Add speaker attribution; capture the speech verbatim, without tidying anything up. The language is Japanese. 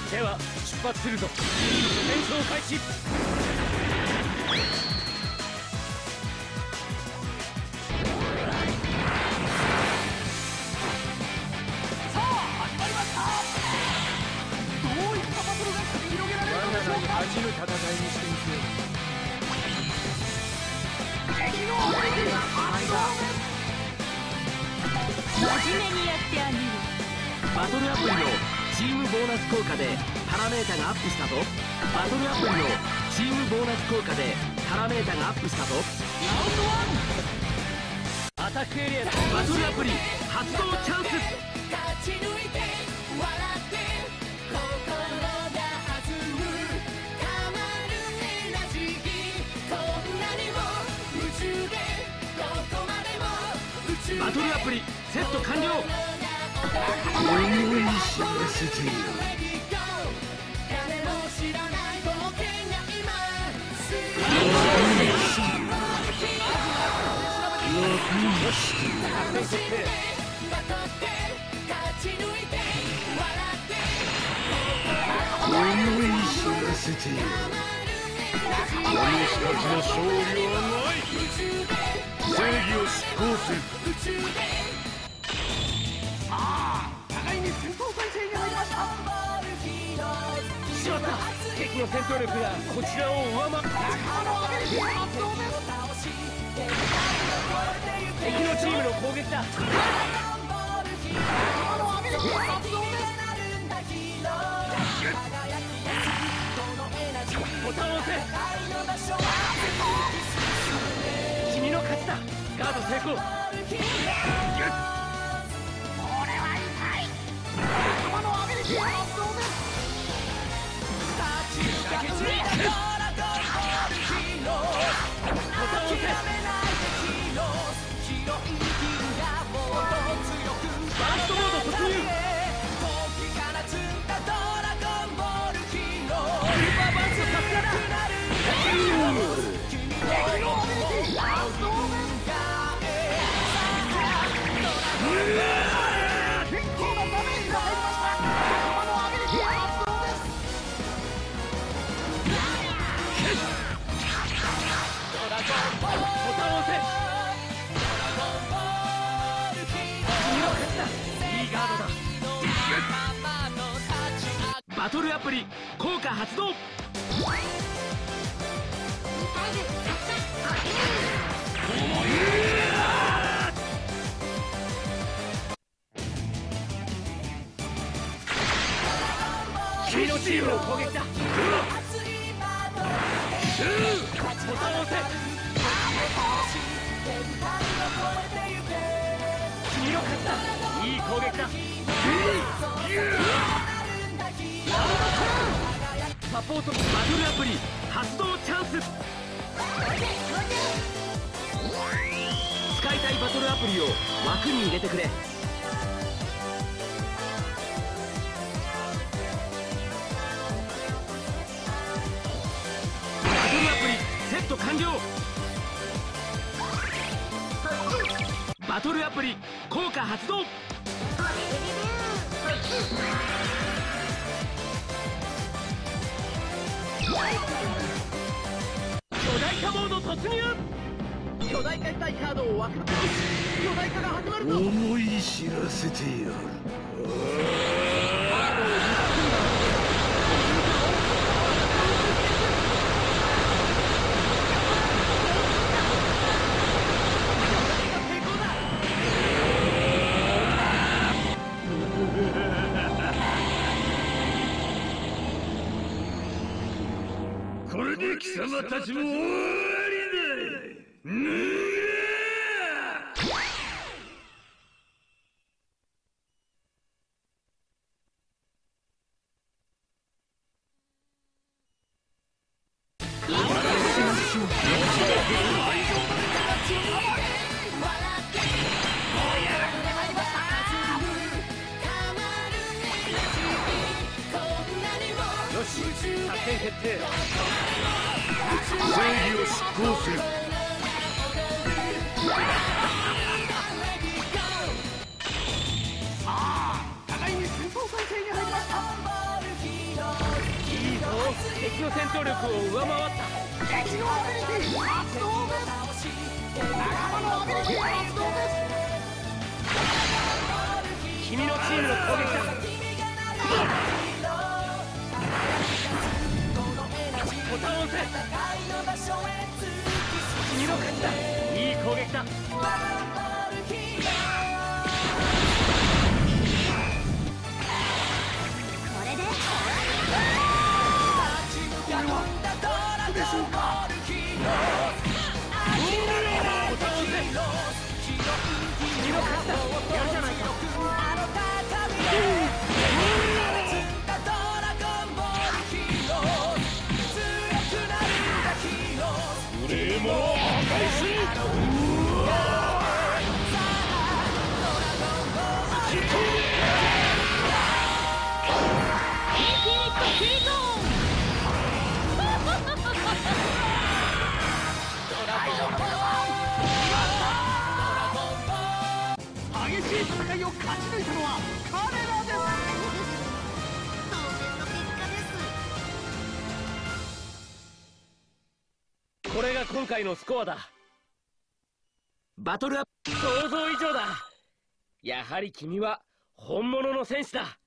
Speaker 1: では出発するぞ。戦争開始。
Speaker 2: さあ始まりました。どういったバトルが繰り広げられるのでしょうか。
Speaker 1: 恥じぬ戦いにしてみせよう。
Speaker 2: 敵のアメリカが発動。
Speaker 3: 真面目にやってあげる。
Speaker 4: バトルアプリのチームボーナス効果でパラメータがアップしたぞ。バトルアプリのチームボーナス効果でパラメータがアップしたぞ。
Speaker 1: アタックエリアだ。
Speaker 4: バトルアプリ発動チャンス。
Speaker 5: 勝ち抜いて笑って心が弾むたまるエナジー。こんなにも宇宙でどこまでも宇宙で
Speaker 4: バトルアプリセット完了。
Speaker 5: 思い知らせてよ。誰も知らない冒険が今す
Speaker 6: 思い知らせてよ。お主たちの勝利はない。正義を執行する。
Speaker 2: さあ互いに戦闘態勢に入りました。
Speaker 1: しまった。敵の戦闘力がこちらを上回る。
Speaker 2: 仲間のアメリカ発動です。
Speaker 1: 敵のチームの攻撃だ。
Speaker 2: 仲間のアメリカ発動です。
Speaker 1: ボタンを押せ。君の勝ちだ。ガード成功。
Speaker 2: 仲間のアメリカ発動です。
Speaker 1: ボタンを押せ。バーストモード突入。
Speaker 4: バトルアプリ効果発動。
Speaker 1: 君のチームの攻撃だ。ボタンを押せ。君の勝ちだ。いい攻撃だ。サポート。バトルアプリ発動チャンス。
Speaker 4: 使いたいバトルアプリを枠に入れてくれ。バトルアプリセット完了。バトルアプリ効果発動。
Speaker 1: 巨大化モード突入。
Speaker 2: 巨大化したいカードを枠に。巨大化が始まるぞ。
Speaker 6: 思い知らせてやる。これで貴様たちも終わりだ。
Speaker 1: よし、作戦決定。
Speaker 6: 正義を執行する。
Speaker 2: さあ互いに戦闘態勢に入りました。
Speaker 1: 私の戦闘力を上回った。
Speaker 2: 敵のアビリティ発動です。仲間のアビリティ発動です。
Speaker 1: 君のチームの攻撃だ。ボタンを押せ。君の勝ちだ。いい攻撃だ。
Speaker 2: でしょうか。
Speaker 1: ボタンを押せ。君の勝ちだ。やるじゃないか。
Speaker 6: 無礼者を破壊する。
Speaker 2: 激しい戦いを勝ち抜いたのは彼らです。当然の結果です。
Speaker 1: これが今回のスコアだ。
Speaker 4: バトルアップ。
Speaker 1: 想像以上だ。やはり君は本物の戦士だ。